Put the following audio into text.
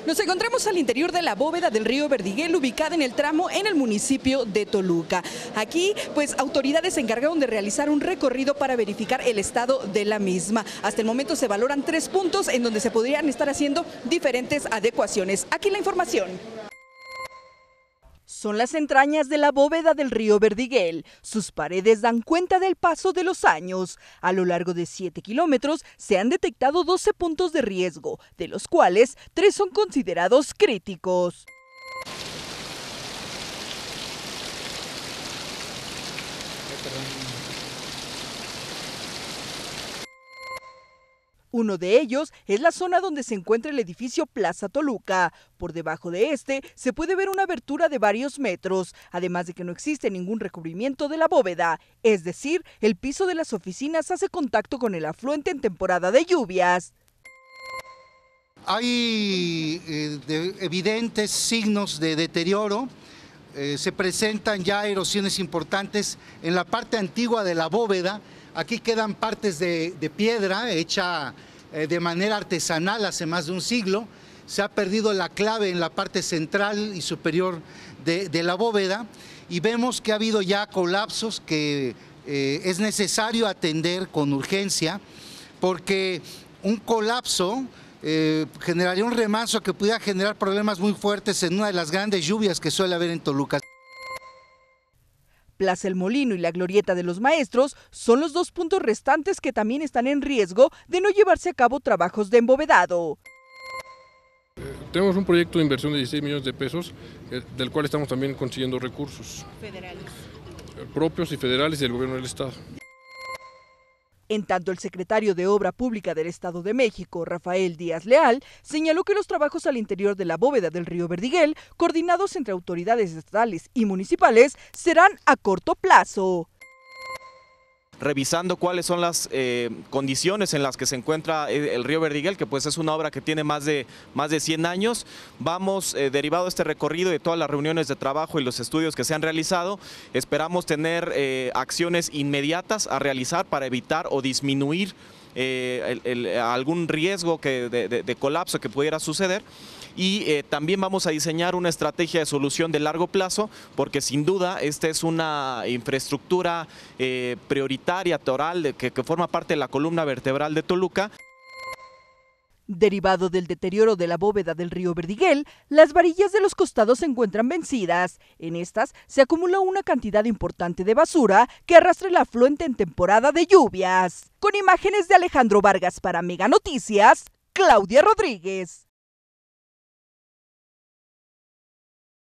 Nos encontramos al interior de la bóveda del río Verdiguel, ubicada en el tramo en el municipio de Toluca. Aquí, pues, autoridades se encargaron de realizar un recorrido para verificar el estado de la misma. Hasta el momento se valoran 3 puntos en donde se podrían estar haciendo diferentes adecuaciones. Aquí la información. Son las entrañas de la bóveda del río Verdiguel. Sus paredes dan cuenta del paso de los años. A lo largo de 7 kilómetros se han detectado 12 puntos de riesgo, de los cuales 3 son considerados críticos. Uno de ellos es la zona donde se encuentra el edificio Plaza Toluca. Por debajo de este se puede ver una abertura de varios metros, además de que no existe ningún recubrimiento de la bóveda, es decir, el piso de las oficinas hace contacto con el afluente en temporada de lluvias. Hay evidentes signos de deterioro. Se presentan ya erosiones importantes en la parte antigua de la bóveda. Aquí quedan partes de piedra hecha de manera artesanal hace más de un siglo. Se ha perdido la clave en la parte central y superior de la bóveda y vemos que ha habido ya colapsos que es necesario atender con urgencia, porque un colapso generaría un remanso que pudiera generar problemas muy fuertes en una de las grandes lluvias que suele haber en Toluca. Plaza El Molino y la Glorieta de los Maestros son los 2 puntos restantes que también están en riesgo de no llevarse a cabo trabajos de embovedado. Tenemos un proyecto de inversión de 16 millones de pesos, del cual estamos también consiguiendo recursos Federales. Propios y federales del gobierno del estado. En tanto, el secretario de Obra Pública del Estado de México, Rafael Díaz Leal, señaló que los trabajos al interior de la bóveda del río Verdiguel, coordinados entre autoridades estatales y municipales, serán a corto plazo. Revisando cuáles son las condiciones en las que se encuentra el río Verdiguel, que pues es una obra que tiene más de 100 años. Vamos, derivado de este recorrido y de todas las reuniones de trabajo y los estudios que se han realizado, esperamos tener acciones inmediatas a realizar para evitar o disminuir algún riesgo de colapso que pudiera suceder. Y también vamos a diseñar una estrategia de solución de largo plazo, porque sin duda esta es una infraestructura prioritaria, toral, que forma parte de la columna vertebral de Toluca. Derivado del deterioro de la bóveda del río Verdiguel, las varillas de los costados se encuentran vencidas. En estas se acumula una cantidad importante de basura que arrastra el afluente en temporada de lluvias. Con imágenes de Alejandro Vargas para Mega Noticias, Claudia Rodríguez.